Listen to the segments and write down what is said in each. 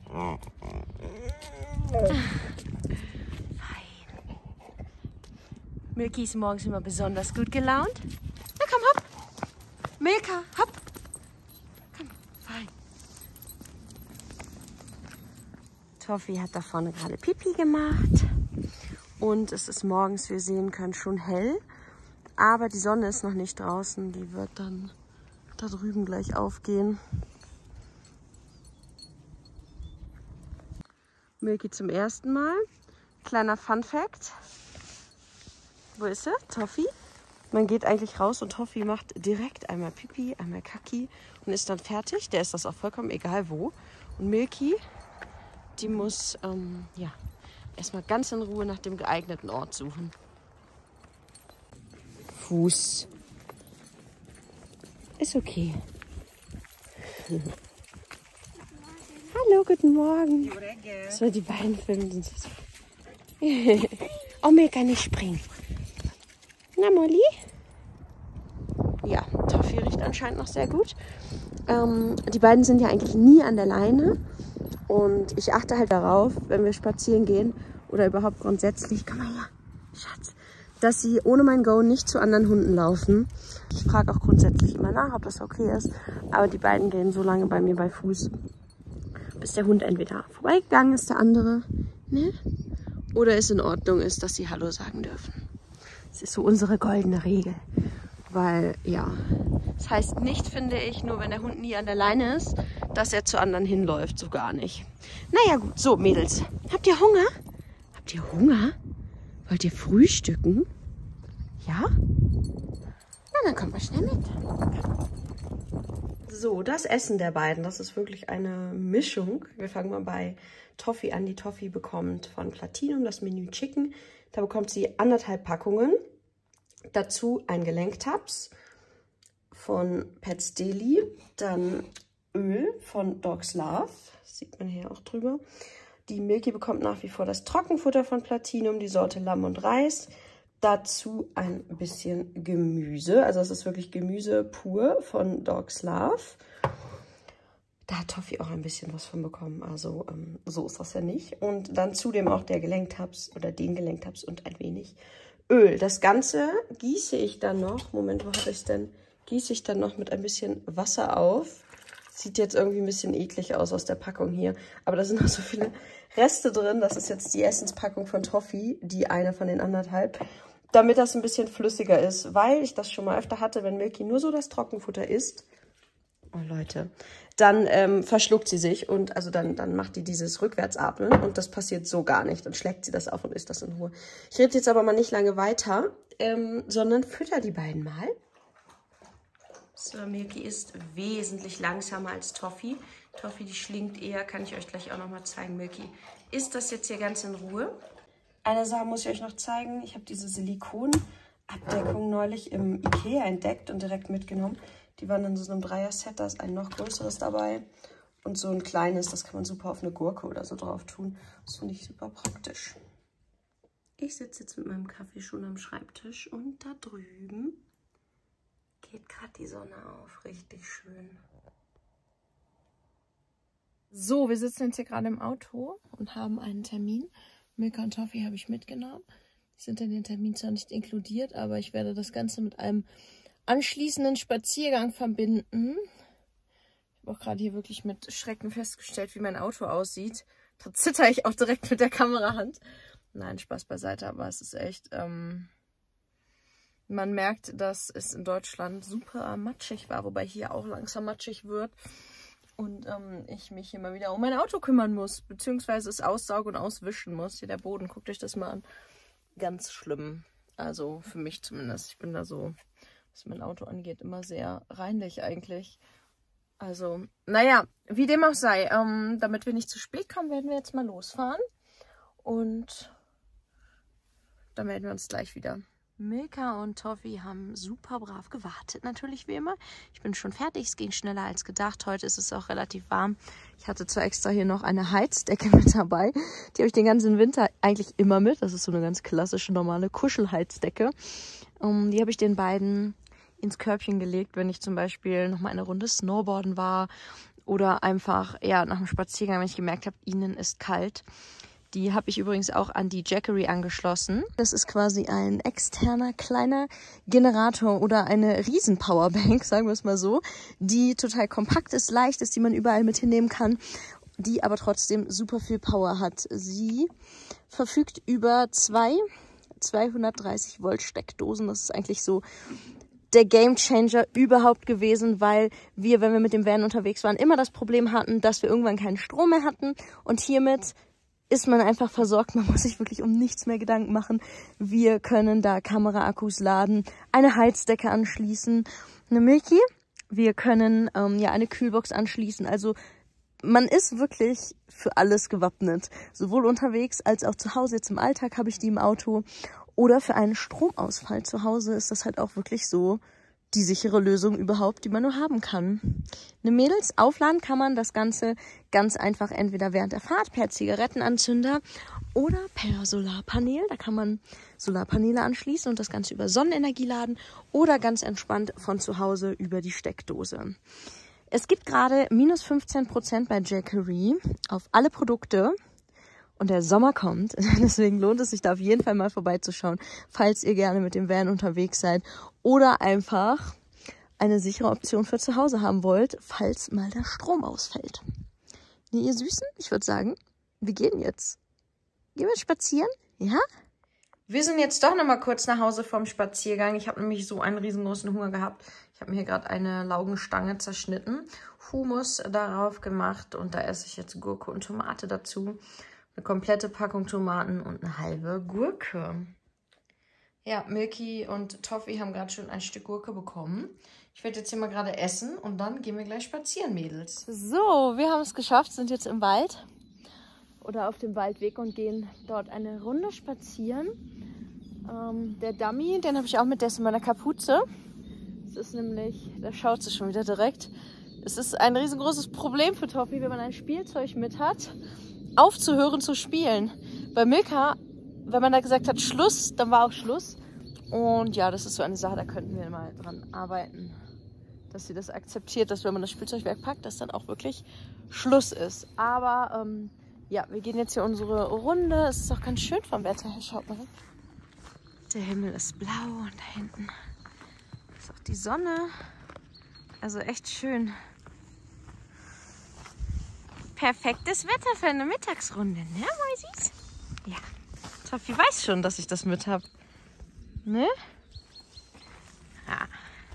Fein. Milky ist morgens immer besonders gut gelaunt. Na komm, hopp. Milka, hopp. Komm, fein. Toffi hat da vorne gerade Pipi gemacht. Und es ist morgens, wie wir sehen können, schon hell. Aber die Sonne ist noch nicht draußen. Die wird dann da drüben gleich aufgehen. Milky zum ersten Mal. Kleiner Fun Fact. Wo ist sie? Toffi. Man geht eigentlich raus und Toffi macht direkt einmal Pipi, einmal Kaki und ist dann fertig. Der ist das auch vollkommen egal wo. Und Milky, die muss ja, erstmal ganz in Ruhe nach dem geeigneten Ort suchen. Fuß. Ist okay. Hallo, guten Morgen. So, die beiden filmen. Oh, Milka, nicht springen. Na, Molly? Ja, Toffi riecht anscheinend noch sehr gut. Die beiden sind ja eigentlich nie an der Leine. Und ich achte halt darauf, wenn wir spazieren gehen oder überhaupt grundsätzlich, komm mal her, Schatz, dass sie ohne mein Go nicht zu anderen Hunden laufen. Ich frage auch grundsätzlich immer nach, ob das okay ist. Aber die beiden gehen so lange bei mir bei Fuß, bis der Hund entweder vorbeigegangen ist, der andere, ne? Oder es in Ordnung ist, dass sie Hallo sagen dürfen. Das ist so unsere goldene Regel. Weil, ja, das heißt nicht, finde ich, nur wenn der Hund nie an der Leine ist, dass er zu anderen hinläuft. So gar nicht. Naja gut, so Mädels, habt ihr Hunger? Habt ihr Hunger? Wollt ihr frühstücken? Ja? Na, dann kommt mal schnell mit. So, das Essen der beiden, das ist wirklich eine Mischung. Wir fangen mal bei Toffi an. Die Toffi bekommt von Platinum das Menü Chicken. Da bekommt sie 1,5 Packungen. Dazu ein Gelenktabs von Pets Deli. Dann Öl von Dogs Love. Das sieht man hier auch drüber. Die Milky bekommt nach wie vor das Trockenfutter von Platinum, die Sorte Lamm und Reis. Dazu ein bisschen Gemüse. Also es ist wirklich Gemüse pur von Dogs Love. Da hat Toffi auch ein bisschen was von bekommen. Also so ist das ja nicht. Und dann zudem auch der Gelenktabs oder den Gelenktabs und ein wenig Öl. Das Ganze gieße ich dann noch. Moment, wo habe ich es denn? Gieße ich dann noch mit ein bisschen Wasser auf. Sieht jetzt irgendwie ein bisschen eklig aus der Packung hier. Aber da sind noch so viele Reste drin. Das ist jetzt die Essenspackung von Toffi. Die eine von den 1,5. Damit das ein bisschen flüssiger ist. Weil ich das schon mal öfter hatte, wenn Milky nur so das Trockenfutter isst. Oh Leute. Dann verschluckt sie sich und also dann macht die dieses Rückwärtsatmen und das passiert so gar nicht. Dann schlägt sie das auf und isst das in Ruhe. Ich rede jetzt aber mal nicht lange weiter, sondern fütter die beiden mal. So, Milky ist wesentlich langsamer als Toffi. Toffi, die schlingt eher, kann ich euch gleich auch nochmal zeigen. Milky isst das jetzt hier ganz in Ruhe. Eine Sache muss ich euch noch zeigen. Ich habe diese Silikonabdeckung neulich im Ikea entdeckt und direkt mitgenommen. Die waren in so einem Dreier-Set, da ist ein noch größeres dabei und so ein kleines, das kann man super auf eine Gurke oder so drauf tun. Das finde ich super praktisch. Ich sitze jetzt mit meinem Kaffee schon am Schreibtisch und da drüben geht gerade die Sonne auf. Richtig schön. So, wir sitzen jetzt hier gerade im Auto und haben einen Termin. Milka und Toffi habe ich mitgenommen. Die sind in den Termin zwar nicht inkludiert, aber ich werde das Ganze mit einem anschließenden Spaziergang verbinden. Ich habe auch gerade hier wirklich mit Schrecken festgestellt, wie mein Auto aussieht. Da zitter ich auch direkt mit der Kamerahand. Nein, Spaß beiseite, aber es ist echt... man merkt, dass es in Deutschland super matschig war, wobei hier auch langsam matschig wird. Und ich mich immer wieder um mein Auto kümmern muss, beziehungsweise es aussaugen und auswischen muss. Hier der Boden, guckt euch das mal an. Ganz schlimm. Also für mich zumindest. Ich bin da so... was mein Auto angeht, immer sehr reinlich eigentlich. Also, naja, wie dem auch sei. Damit wir nicht zu spät kommen, werden wir jetzt mal losfahren. Und dann melden wir uns gleich wieder. Milka und Toffi haben super brav gewartet, natürlich wie immer. Ich bin schon fertig, es ging schneller als gedacht. Heute ist es auch relativ warm. Ich hatte zwar extra hier noch eine Heizdecke mit dabei. Die habe ich den ganzen Winter eigentlich immer mit. Das ist so eine ganz klassische, normale Kuschelheizdecke. Die habe ich den beiden ins Körbchen gelegt, wenn ich zum Beispiel noch mal eine Runde Snowboarden war Oder einfach, ja, nach dem Spaziergang, wenn ich gemerkt habe, ihnen ist kalt. Die habe ich übrigens auch an die Jackery angeschlossen. Das ist quasi ein externer kleiner Generator oder eine riesen Powerbank, sagen wir es mal so, die total kompakt ist, leicht ist, die man überall mit hinnehmen kann, die aber trotzdem super viel Power hat. Sie verfügt über 230 Volt Steckdosen. Das ist eigentlich so der Gamechanger überhaupt gewesen, weil wir, wenn wir mit dem Van unterwegs waren, immer das Problem hatten, dass wir irgendwann keinen Strom mehr hatten. Und hiermit ist man einfach versorgt. Man muss sich wirklich um nichts mehr Gedanken machen. Wir können da Kameraakkus laden, eine Heizdecke anschließen, eine Milky. Wir können ja eine Kühlbox anschließen. Also man ist wirklich für alles gewappnet. Sowohl unterwegs als auch zu Hause. Jetzt im Alltag habe ich die im Auto. Oder für einen Stromausfall zu Hause ist das halt auch wirklich so die sichere Lösung überhaupt, die man nur haben kann. Ne Mädels, aufladen kann man das Ganze ganz einfach entweder während der Fahrt per Zigarettenanzünder oder per Solarpanel. Da kann man Solarpaneele anschließen und das Ganze über Sonnenenergie laden oder ganz entspannt von zu Hause über die Steckdose. Es gibt gerade minus 15% bei Jackery auf alle Produkte. Und der Sommer kommt, deswegen lohnt es sich da auf jeden Fall mal vorbeizuschauen, falls ihr gerne mit dem Van unterwegs seid oder einfach eine sichere Option für zu Hause haben wollt, falls mal der Strom ausfällt. Nee, ihr Süßen, ich würde sagen, wir gehen jetzt. Gehen wir spazieren? Ja? Wir sind jetzt doch noch mal kurz nach Hause vom Spaziergang. Ich habe nämlich so einen riesengroßen Hunger gehabt. Ich habe mir hier gerade eine Laugenstange zerschnitten, Hummus darauf gemacht und da esse ich jetzt Gurke und Tomate dazu. Eine komplette Packung Tomaten und eine halbe Gurke. Ja, Milky und Toffee haben gerade schon ein Stück Gurke bekommen. Ich werde jetzt hier mal gerade essen und dann gehen wir gleich spazieren, Mädels. So, wir haben es geschafft, sind jetzt im Wald oder auf dem Waldweg und gehen dort eine Runde spazieren. Der Dummy, den habe ich auch mit, der ist in meiner Kapuze. Das ist nämlich, da schaut sie schon wieder direkt. Es ist ein riesengroßes Problem für Toffee, wenn man ein Spielzeug mit hat, aufzuhören zu spielen. Bei Milka, wenn man da gesagt hat Schluss, dann war auch Schluss. Und ja, das ist so eine Sache, da könnten wir mal dran arbeiten, dass sie das akzeptiert, dass wenn man das Spielzeug wegpackt, dass dann auch wirklich Schluss ist. Aber ja, wir gehen jetzt hier unsere Runde. Es ist auch ganz schön vom Wetter her, schaut mal. Der Himmel ist blau und da hinten ist auch die Sonne. Also echt schön. Perfektes Wetter für eine Mittagsrunde, ne, Mäusis? Ja, Toffee weiß schon, dass ich das mit habe. Ne? Ja.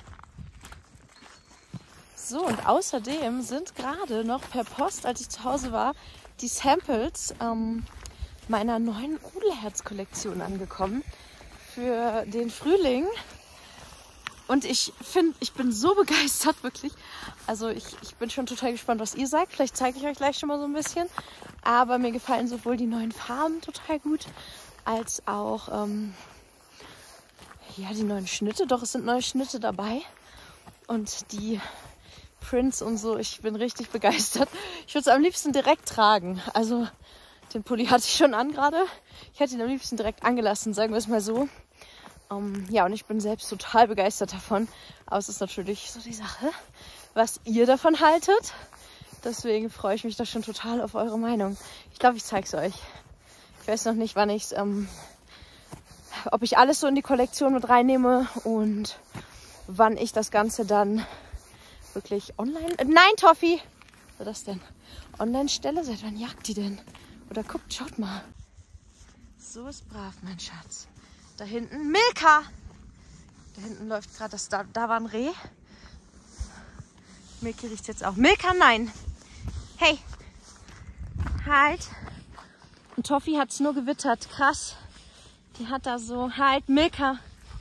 So, und außerdem sind gerade noch per Post, als ich zu Hause war, die Samples meiner neuen Rudelherz-Kollektion angekommen für den Frühling. Und ich bin so begeistert, wirklich. Also ich bin schon total gespannt, was ihr sagt. Vielleicht zeige ich euch gleich schon mal so ein bisschen. Aber mir gefallen sowohl die neuen Farben total gut, als auch ja, die neuen Schnitte. Doch, es sind neue Schnitte dabei. Und die Prints und so, ich bin richtig begeistert. Ich würde es am liebsten direkt tragen. Also den Pulli hatte ich schon an gerade. Ich hätte ihn am liebsten direkt angelassen, sagen wir es mal so. Ja, und ich bin selbst total begeistert davon. Aber es ist natürlich so die Sache, was ihr davon haltet. Deswegen freue ich mich da schon total auf eure Meinung. Ich glaube, ich zeige es euch. Ich weiß noch nicht, wann ich es, ob ich alles so in die Kollektion mit reinnehme und wann ich das Ganze dann wirklich online... Nein, Toffee! Was ist das denn? Online stelle? Seit wann jagt die denn? Oder guckt, schaut mal. So ist brav, mein Schatz. Da hinten Milka. Da hinten läuft gerade das. Da war ein Reh. Milky riecht jetzt auch. Milka, nein. Hey. Halt. Und Toffee hat es nur gewittert. Krass. Die hat da so. Halt, Milka.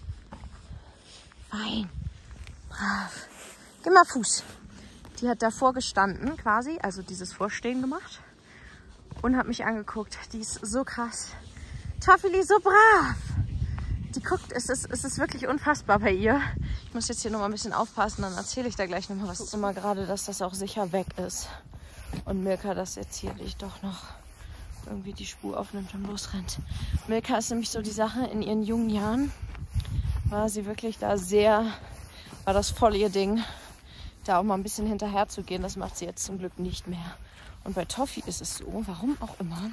Fein. Brav. Gib mal Fuß. Die hat davor gestanden quasi. Also dieses Vorstehen gemacht. Und hat mich angeguckt. Die ist so krass. Toffee, so brav. Die guckt, es ist wirklich unfassbar bei ihr. Ich muss jetzt hier noch mal ein bisschen aufpassen, dann erzähle ich da gleich noch mal was. Immer gerade, dass das auch sicher weg ist. Und Milka das jetzt hier nicht doch noch irgendwie die Spur aufnimmt und losrennt. Milka ist nämlich so die Sache, in ihren jungen Jahren war sie wirklich da sehr, war das voll ihr Ding, da auch mal ein bisschen hinterher zu gehen. Das macht sie jetzt zum Glück nicht mehr. Und bei Toffee ist es so, warum auch immer,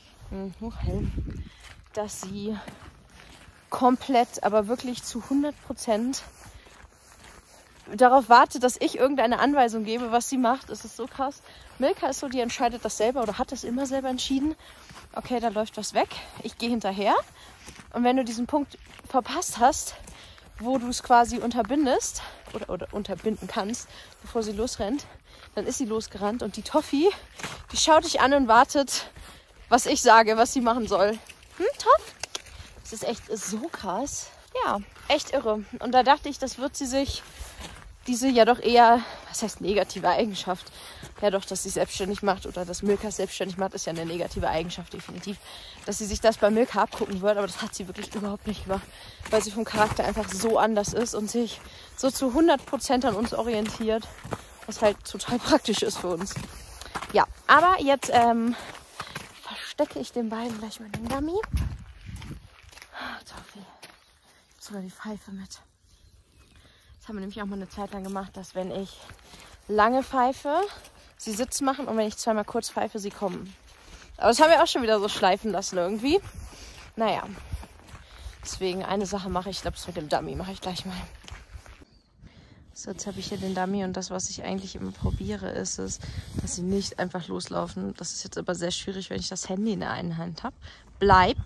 dass sie komplett, aber wirklich zu 100% darauf wartet, dass ich irgendeine Anweisung gebe, was sie macht. Es ist so krass. Milka ist so, die entscheidet das selber oder hat das immer selber entschieden. Okay, da läuft was weg. Ich gehe hinterher. Und wenn du diesen Punkt verpasst hast, wo du es quasi unterbindest oder unterbinden kannst, bevor sie losrennt, dann ist sie losgerannt. Und die Toffee, die schaut dich an und wartet, was ich sage, was sie machen soll. Toff? Das ist echt so krass. Ja, echt irre. Und da dachte ich, das wird sie sich, diese ja doch eher, was heißt negative Eigenschaft? Ja doch, dass sie selbstständig macht oder dass Milka selbstständig macht, ist ja eine negative Eigenschaft, definitiv. Dass sie sich das bei Milka abgucken wird, aber das hat sie wirklich überhaupt nicht gemacht. Weil sie vom Charakter einfach so anders ist und sich so zu 100% an uns orientiert. Was halt total praktisch ist für uns. Ja, aber jetzt verstecke ich den beiden gleich mal den Dummy. Toffee. Sogar die Pfeife mit. Das haben wir nämlich auch mal eine Zeit lang gemacht, dass wenn ich lange pfeife, sie Sitz machen und wenn ich zweimal kurz pfeife, sie kommen. Aber das haben wir auch schon wieder so schleifen lassen irgendwie. Naja. Deswegen eine Sache mache ich, glaube ich, mit dem Dummy mache ich gleich mal. So, jetzt habe ich hier den Dummy und das, was ich eigentlich immer probiere, ist es, dass sie nicht einfach loslaufen. Das ist jetzt aber sehr schwierig, wenn ich das Handy in der einen Hand habe. Bleib.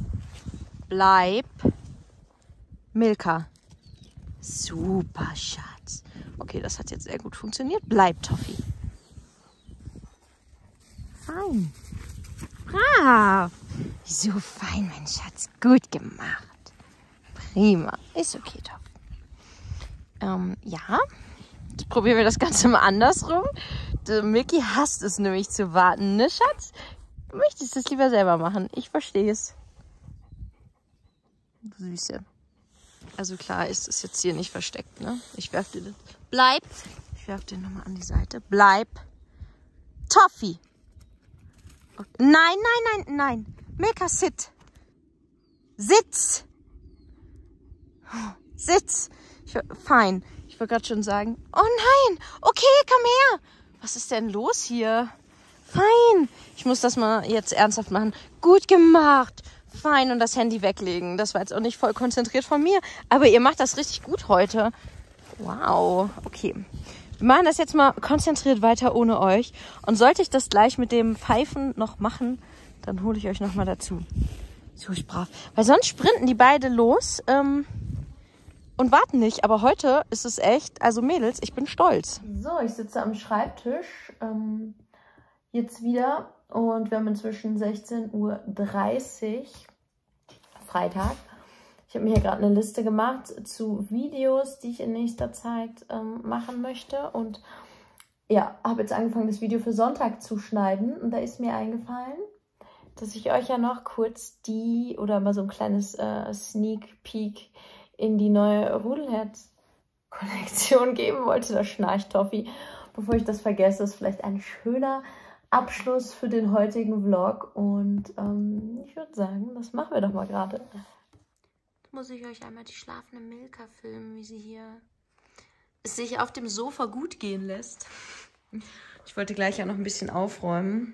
Milka. Super, Schatz. Okay, das hat jetzt sehr gut funktioniert. Bleib, Toffee. Fein. Brav. So fein, mein Schatz. Gut gemacht. Prima. Ist okay, Toffee. Ja. Jetzt probieren wir das Ganze mal andersrum. Der Mickey hasst es nämlich zu warten, ne, Schatz? Du möchtest es lieber selber machen. Ich verstehe es. Süße. Also klar ist es jetzt hier nicht versteckt, ne? Ich werf dir das. Bleib. Ich werf den nochmal an die Seite. Bleib. Toffee. Okay. Nein. Milka, sit. Sitz. Sitz. Fein. Ich wollte gerade schon sagen, oh nein. Okay, komm her. Was ist denn los hier? Fein. Ich muss das mal jetzt ernsthaft machen. Gut gemacht. Fein, und das Handy weglegen. Das war jetzt auch nicht voll konzentriert von mir. Aber ihr macht das richtig gut heute. Wow. Okay. Wir machen das jetzt mal konzentriert weiter ohne euch. Und sollte ich das gleich mit dem Pfeifen noch machen, dann hole ich euch nochmal dazu. So brav. Weil sonst sprinten die beide los und warten nicht. Aber heute ist es echt, also Mädels, ich bin stolz. So, ich sitze am Schreibtisch. Jetzt wieder. Und wir haben inzwischen 16:30 Uhr, Freitag. Ich habe mir hier gerade eine Liste gemacht zu Videos, die ich in nächster Zeit machen möchte. Und ja, habe jetzt angefangen, das Video für Sonntag zu schneiden. Und da ist mir eingefallen, dass ich euch ja noch kurz oder mal so ein kleines Sneak Peek in die neue Rudelherz-Kollektion geben wollte. Da schnarcht Toffee. Bevor ich das vergesse, ist vielleicht ein schöner Abschluss für den heutigen Vlog. Und ich würde sagen, das machen wir doch mal gerade. Muss ich euch einmal die schlafende Milka filmen, wie sie hier es sich auf dem Sofa gut gehen lässt. Ich wollte gleich ja noch ein bisschen aufräumen,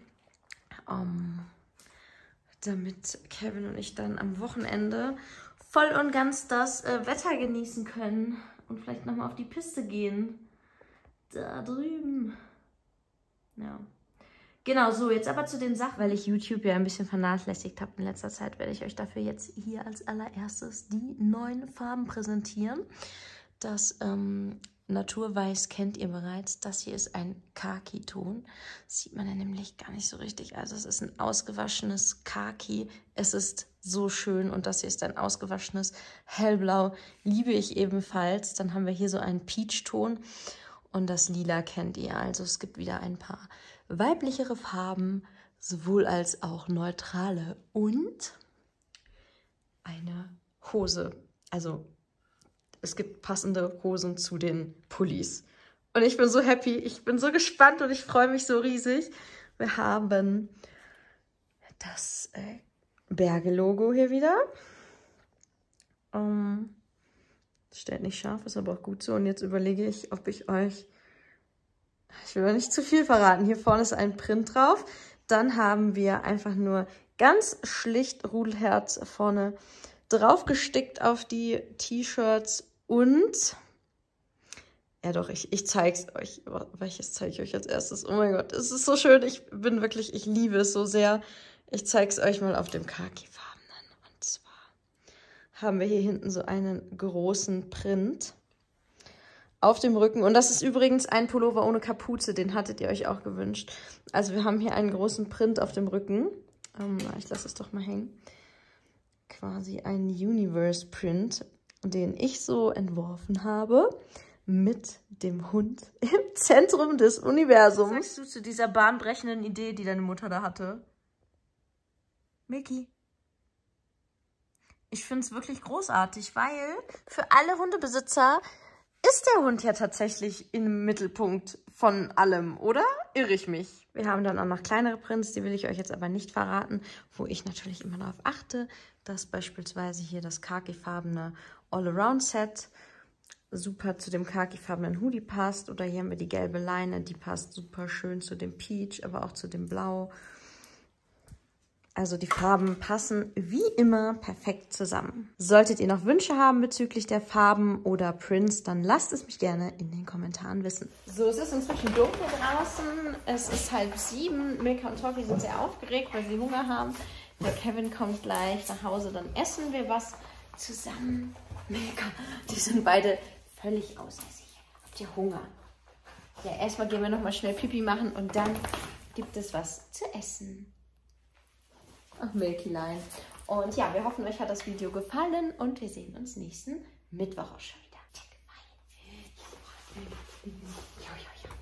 damit Kevin und ich dann am Wochenende voll und ganz das Wetter genießen können und vielleicht nochmal auf die Piste gehen. Da drüben. Ja. Genau, so, jetzt aber zu den Sachen, weil ich YouTube ja ein bisschen vernachlässigt habe in letzter Zeit, werde ich euch dafür jetzt hier als allererstes die neuen Farben präsentieren. Das Naturweiß kennt ihr bereits. Das hier ist ein Khaki-Ton. Sieht man ja nämlich gar nicht so richtig. Also es ist ein ausgewaschenes Khaki. Es ist so schön und das hier ist ein ausgewaschenes Hellblau. Liebe ich ebenfalls. Dann haben wir hier so einen Peach-Ton und das Lila kennt ihr. Also es gibt wieder ein paar weiblichere Farben, sowohl als auch neutrale und eine Hose. Also es gibt passende Hosen zu den Pullis. Und ich bin so happy, ich bin so gespannt und ich freue mich so riesig. Wir haben das Berge-Logo hier wieder. Steht nicht scharf, ist aber auch gut so. Und jetzt überlege ich, ob ich euch Ich will aber nicht zu viel verraten. Hier vorne ist ein Print drauf. Dann haben wir einfach nur ganz schlicht Rudelherz vorne drauf gestickt auf die T-Shirts und ja doch, ich zeige es euch. Welches zeige ich euch als erstes? Oh mein Gott, es ist so schön. Ich liebe es so sehr. Ich zeige es euch mal auf dem khakifarbenen. Und zwar haben wir hier hinten so einen großen Print auf dem Rücken. Und das ist übrigens ein Pullover ohne Kapuze. Den hattet ihr euch auch gewünscht. Also wir haben hier einen großen Print auf dem Rücken. Ich lasse es doch mal hängen. Quasi ein Universe-Print, den ich so entworfen habe. Mit dem Hund im Zentrum des Universums. Was sagst du zu dieser bahnbrechenden Idee, die deine Mutter da hatte? Mickey. Ich finde es wirklich großartig, weil für alle Hundebesitzer ist der Hund ja tatsächlich im Mittelpunkt von allem, oder? Irre ich mich? Wir haben dann auch noch kleinere Prints, die will ich euch jetzt aber nicht verraten, wo ich natürlich immer darauf achte, dass beispielsweise hier das khakifarbene All-Around-Set super zu dem khakifarbenen Hoodie passt. Oder hier haben wir die gelbe Leine, die passt super schön zu dem Peach, aber auch zu dem Blau. Also die Farben passen wie immer perfekt zusammen. Solltet ihr noch Wünsche haben bezüglich der Farben oder Prints, dann lasst es mich gerne in den Kommentaren wissen. So, es ist inzwischen dunkel draußen. Es ist 6:30. Milka und Toffee sind sehr aufgeregt, weil sie Hunger haben. Der Kevin kommt gleich nach Hause, dann essen wir was zusammen. Milka, die sind beide völlig außer sich. Habt ihr Hunger? Ja, erstmal gehen wir nochmal schnell Pipi machen und dann gibt es was zu essen. Ach, Milkylein. Und ja, wir hoffen, euch hat das Video gefallen und wir sehen uns nächsten Mittwoch auch schon wieder.